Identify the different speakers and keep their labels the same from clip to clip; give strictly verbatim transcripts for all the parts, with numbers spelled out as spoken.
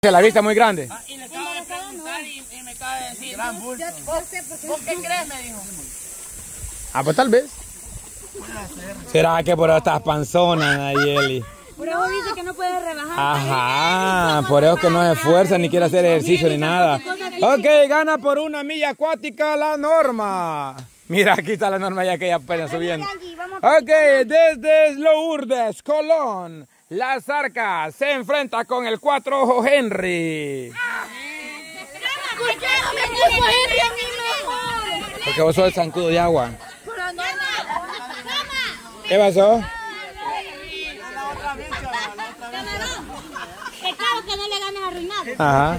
Speaker 1: La vista muy grande.
Speaker 2: Ah, y le acabo de preguntar y, y me acaba de decir, gran bulto. ¿Vos, ¿Vos qué crees? Me dijo.
Speaker 1: Ah, pues tal vez. ¿Será que por eso estás panzona, Nayeli?
Speaker 3: Por eso dice que no puede rebajar.
Speaker 1: Ajá, por eso que no se esfuerza ni quiere hacer ejercicio ni nada. Ok, gana por una milla acuática la Norma. Mira, aquí está la Norma ya que ella apenas subiendo. Ok, desde Lourdes, Colón, la Zarca se enfrenta con el cuatro ojo Henry. Porque vos sos el zancudo de agua. ¿Qué pasó?
Speaker 3: Pecado que no le ganes arruinado.
Speaker 1: Ajá.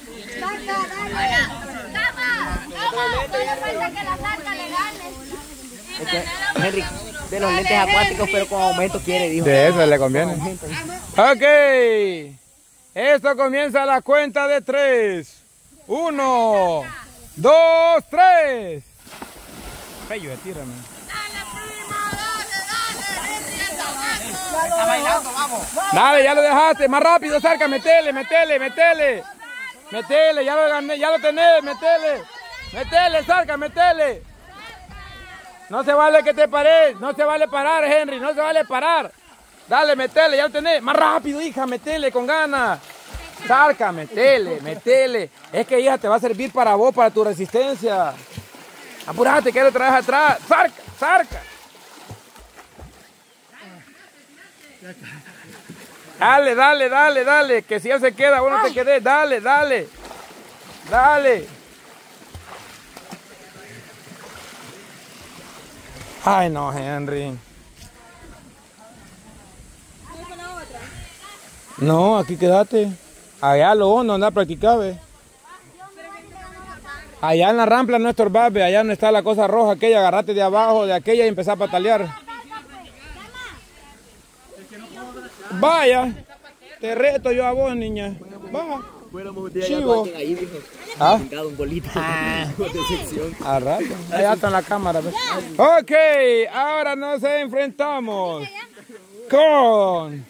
Speaker 2: Henry, de los lentes acuáticos, pero con aumento quiere, dijo.
Speaker 1: De eso le conviene. Ok. Esto comienza a la cuenta de tres. Uno, dos, tres. Pello, tírame.
Speaker 2: Está bailando, vamos.
Speaker 1: Dale, ya lo dejaste. Más rápido, Zarca, metele, metele, metele. Metele, ya lo gané, ya lo tenés, metele. Metele, Zarca, metele. No se vale que te pares, no se vale parar, Henry, no se vale parar. Dale, metele, ya lo tenés. Más rápido, hija, metele con ganas. Zarca, metele, metele. Es que, hija, te va a servir para vos, para tu resistencia. Apúrate, que lo traes atrás. Zarca, Zarca. Dale, dale, dale, dale. Que si él se queda, vos no te quedes. Dale, dale. Dale. Ay, no, Henry. No, aquí quédate. Allá lo hondo, anda a practicar, ve. Allá en la rampla no estorbás, ve. Allá no está la cosa roja aquella. Agarrate de abajo de aquella y empezá a patalear. Vaya. Te reto yo a vos, niña. Baja. Chivo. ¿Ah? A rato. Allá está en la cámara. ¿Ves? Ok, ahora nos enfrentamos con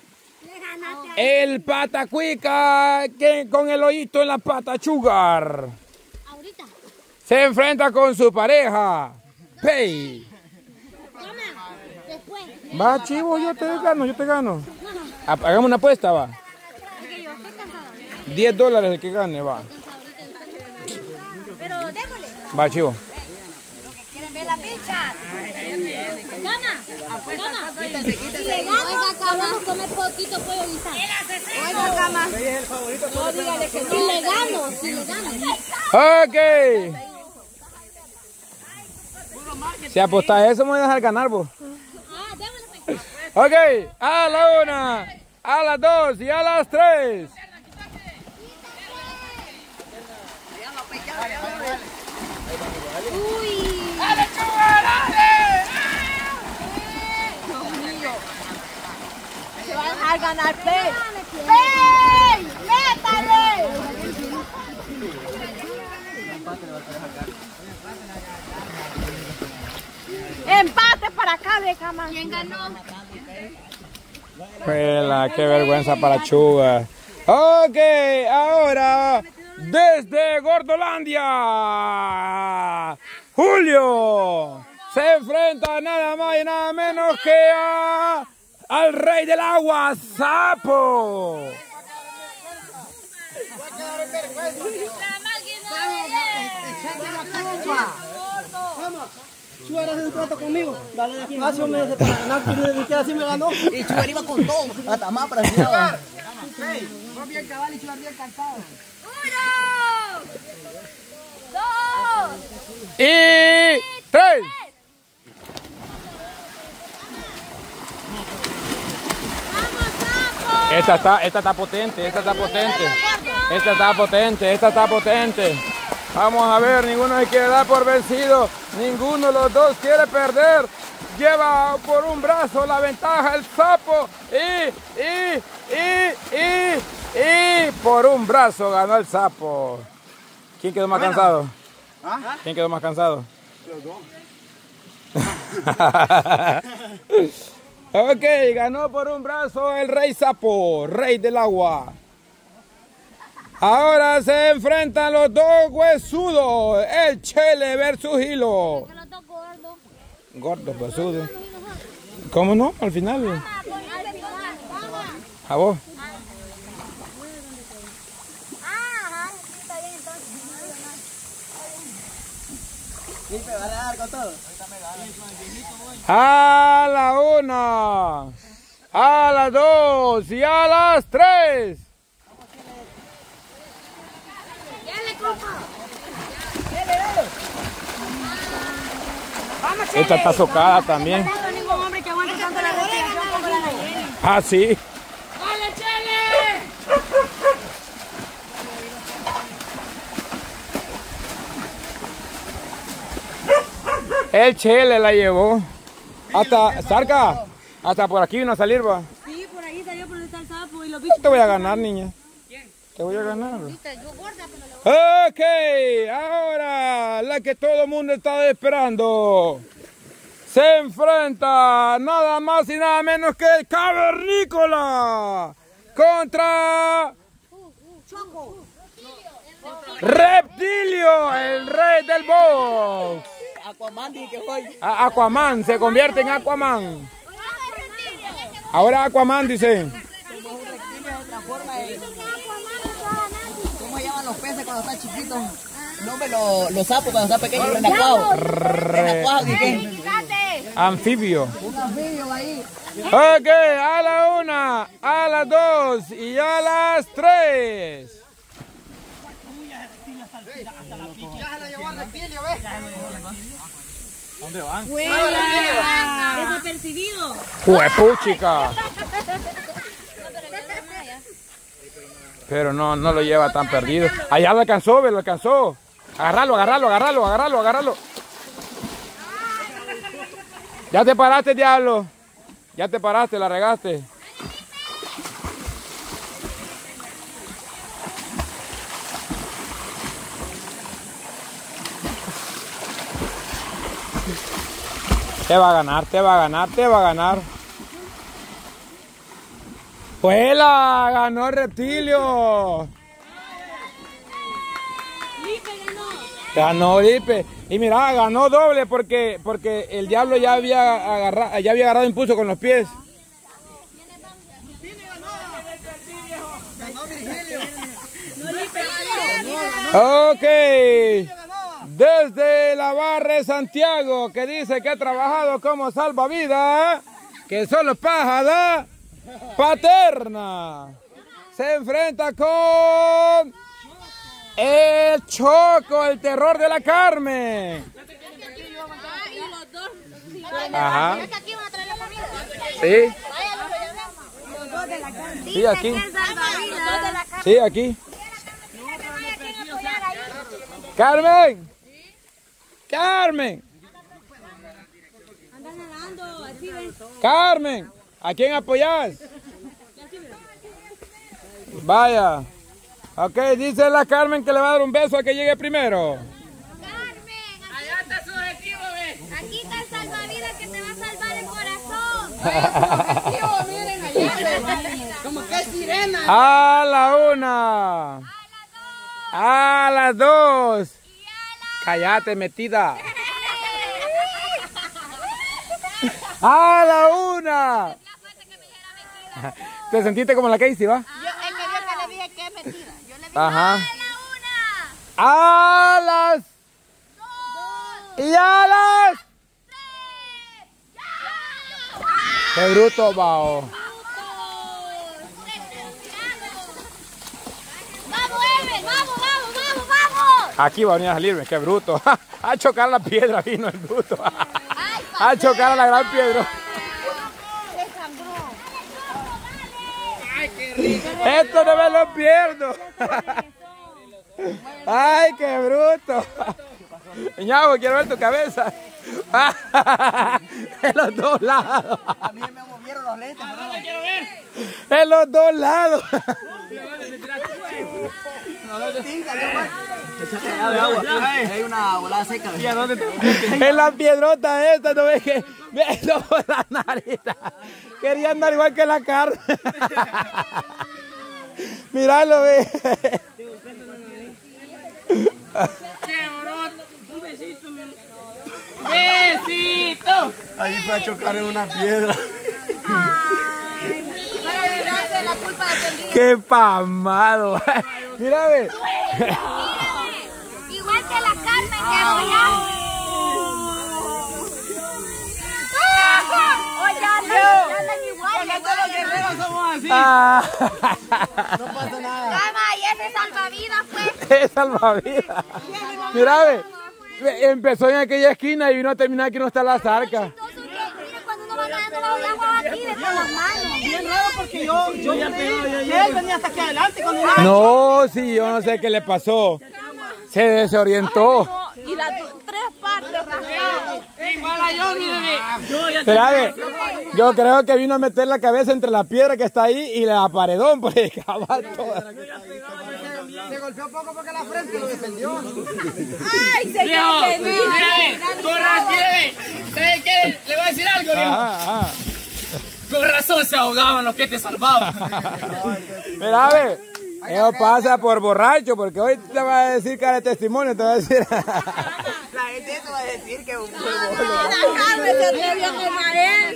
Speaker 1: el patacuica que con el hoyito en la pata chugar. Se enfrenta con su pareja, Pei. Va, chivo, yo te gano, yo te gano. Hagamos una apuesta, va. diez dólares el que gane, va.
Speaker 3: Pero déjole.
Speaker 1: Va, chivo.
Speaker 3: ¿Quieren ver la ficha? Gana. Gana. Si le gano, vamos a comer poquito pollo guisado. Oiga, cama. No, dígale que si le gano, si le gano.
Speaker 1: Ok. Si apostas eso, me voy a dejar ganar, vos.
Speaker 3: Ah, déjale.
Speaker 1: Ok, a la una, a las dos y a las tres.
Speaker 3: Uy.
Speaker 2: ¡Dale, chuga, dale!
Speaker 3: Dios mío. Se va a dejar ganar Pei. ¡Pei! ¡Métale! Empate para acá, de cama. ¿Quién ganó?
Speaker 1: Juela, qué vergüenza para Chuga. Ok, ahora desde Gordolandia, Julio se enfrenta nada más y nada menos que a, al rey del agua, Sapo.
Speaker 4: Chugar hace un trato conmigo. Dale de aquí. Hace un mes para ganar, ni siquiera así me ganó.
Speaker 2: Y Chugar iba con todo, hasta más para allá.
Speaker 4: Vos bien cabal y Chugar bien cansado.
Speaker 3: ¡Uno! ¡Dos!
Speaker 1: Y tres. Esta está, esta está potente, esta está potente. Esta está potente, esta está potente. Vamos a ver, ninguno se quiere dar por vencido. Ninguno de los dos quiere perder. Lleva por un brazo la ventaja el Sapo. Y, y, y, y, y por un brazo ganó el Sapo. ¿Quién quedó más cansado?
Speaker 4: ¿Ah?
Speaker 1: ¿Quién quedó más cansado?
Speaker 4: Los dos.
Speaker 1: Ok, ganó por un brazo el rey Sapo, rey del agua. Ahora se enfrentan los dos huesudos. El Chele versus Hilo.
Speaker 3: Los dos gordos.
Speaker 1: Gordos, huesudos. ¿Cómo no? Al final. ¿A vos?
Speaker 3: Ajá, está bien entonces.
Speaker 4: Sí, me va a dar con todo.
Speaker 1: A la una, a las dos y a las tres. Esta está socada también.
Speaker 3: No hay ningún hombre que aguante tanto la respiración como la Nayeli.
Speaker 1: Ah, sí.
Speaker 2: ¡Dale, Chele!
Speaker 1: El Chele la llevó. Hasta, Sarca, hasta por aquí vino a salir, va.
Speaker 3: Sí, por ahí salió por donde está el sapo y los bichos.
Speaker 1: Te voy a ganar, niña. Te voy a ganar.
Speaker 3: Yo gorda, pero lo...
Speaker 1: Ok, ahora la que todo el mundo está esperando. Se enfrenta nada más y nada menos que el Cavernícola contra
Speaker 3: Choco.
Speaker 1: Reptilio, el rey del box.
Speaker 4: Aquaman dije que hoy.
Speaker 1: A- Aquaman, se convierte en Aquaman. Ahora Aquaman dice.
Speaker 4: Como un reptil de otra forma. eh. ¿Cómo se llaman los peces cuando están chiquitos? No, me los, los sapos cuando están pequeños, renacuados. Renacuados, dije.
Speaker 1: Anfibio.
Speaker 4: Un anfibio ahí.
Speaker 1: Ok, a la una, a las dos y a las tres.
Speaker 3: Desapercibido.
Speaker 1: Juepuchica. Pero no, no lo lleva tan perdido. Allá lo alcanzó, ve, lo alcanzó. Agárralo, agárralo, agárralo, agárralo, agárralo. Ya te paraste, diablo. Ya te paraste, la regaste. Te va a ganar, te va a ganar, te va a ganar. ¡Juela! ¡Ganó Reptilio!
Speaker 3: Lipe ganó.
Speaker 1: Ganó Lipe. Y mira, ganó doble porque, porque el diablo ya había agarrado, ya había agarrado impulso con los pies. Ok. Desde la barra de Santiago, que dice que ha trabajado como salvavidas, que solo pájara paterna, se enfrenta con el Choco, el terror de la Carmen.
Speaker 3: Ah, y los dos.
Speaker 1: Ajá.
Speaker 3: ¿Será que aquí van a traer la comida?
Speaker 1: Sí,
Speaker 3: Los dos de la carne.
Speaker 1: sí, aquí.
Speaker 3: Dice que es salvavidas. Los dos de la carne.
Speaker 1: Sí, aquí. Carmen. Carmen.
Speaker 3: Andan nadando, así ven.
Speaker 1: Carmen. ¿A quién apoyás? Vaya. Ok, dice la Carmen que le va a dar un beso a que llegue primero.
Speaker 3: Carmen,
Speaker 2: Allá está su objetivo, ve.
Speaker 3: aquí está el salvavidas que te va a salvar el corazón.
Speaker 2: Miren allá. Como que es sirena.
Speaker 1: A la una. A las dos. Cállate, metida. A la una. ¿Te sentiste como la Casey, va?
Speaker 3: Yo, es que yo que le dije que es mentira. Yo le dije
Speaker 1: Ajá.
Speaker 3: a la una,
Speaker 1: A las.
Speaker 3: dos,
Speaker 1: Y a las.
Speaker 3: tres.
Speaker 1: Qué bruto, bao.
Speaker 3: Vamos, Ever, vamos, vamos, vamos, vamos.
Speaker 1: Aquí va a venir a salirme, qué bruto. A chocar la piedra vino el bruto.
Speaker 3: Ay,
Speaker 1: A chocar a la gran piedra.
Speaker 3: se sangró.
Speaker 1: Esto no me lo pierdo. Ay, qué bruto. Ñavo, quiero ver tu cabeza. En los dos lados.
Speaker 4: A mí me movieron los lentes.
Speaker 1: En los dos lados.
Speaker 4: Hay una volada seca.
Speaker 1: En la piedrota esta, no ves que. No, la nariz. Quería andar igual que la carne. Míralo, ve.
Speaker 2: Un besito, mi- besito.
Speaker 5: Ahí fue a chocar en una piedra.
Speaker 3: La culpa de Felipe.
Speaker 1: Qué pamado. Mira, ve.
Speaker 3: Igual que la Carmen que allá. Oye, andan iguales.
Speaker 2: Todos los guerreros somos así.
Speaker 1: Ah.
Speaker 5: No pasa nada.
Speaker 3: Cama, y ese salvavidas, pues.
Speaker 1: Qué salvavidas. Mira, ve. Ve, empezó en aquella esquina y vino a terminar aquí no está la zarca.
Speaker 3: Mira, cuando uno va nadando bajo el agua, va aquí de todas las manos.
Speaker 2: Bien raro porque yo, yo ya él venía hasta aquí adelante cuando iba.
Speaker 1: No, sí, yo no sé qué le pasó. Se desorientó.
Speaker 3: Y las tres partes rasgadas.
Speaker 2: Igual a yo, mírame. Yo ya
Speaker 1: Mira, ve, yo creo que vino a meter la cabeza entre la piedra que está ahí y la paredón, pues cabal toda.
Speaker 5: Se golpeó poco porque la frente lo defendió.
Speaker 3: Ay, se
Speaker 2: Viejo,
Speaker 3: quedó
Speaker 2: mírame, con razón, ¿sabe qué? Le voy a decir algo, viejo.
Speaker 1: Ah, ah.
Speaker 2: Con razón se ahogaban los que te salvaban.
Speaker 1: Mira, ve, eso pasa por borracho, porque hoy te va a decir cara de testimonio, te va a decir.
Speaker 4: La gente eso va a decir que un
Speaker 3: La Carmen se atrevió a tomar él.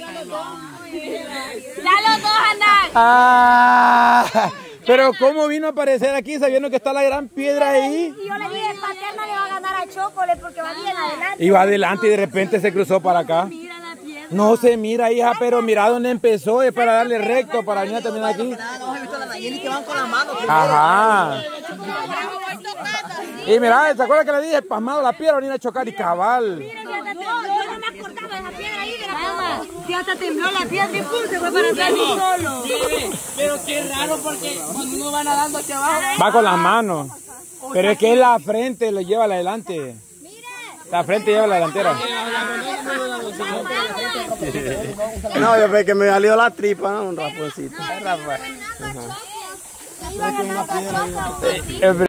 Speaker 3: Ya los dos andan.
Speaker 1: Ah, pero ¿cómo vino a aparecer aquí sabiendo que está la gran piedra ahí?
Speaker 3: Y yo le dije, Paterna le va a ganar a Chocole porque va bien adelante.
Speaker 1: Iba adelante y de repente se cruzó para acá. No se mira, hija, pero mira dónde empezó, es para darle recto, para venir a terminar aquí.
Speaker 4: nada, no he visto a la Nayeli que van con las manos.
Speaker 1: Ajá. Y mira, ¿se acuerda que le dije, pasmado la piedra, venir a chocar y cabal?
Speaker 3: Yo no me acordaba de esa piedra ahí de la cama. Si hasta tembló la piedra, impulso, se fue para atrás y solo.
Speaker 2: Pero qué raro porque cuando uno va nadando hacia abajo.
Speaker 1: Va con las manos. Pero es que es la frente, lo lleva adelante. La frente lleva la delantera.
Speaker 5: No, yo ve que me salió la tripa, ¿no? Un raponcito.
Speaker 3: Iban a dar la cosa.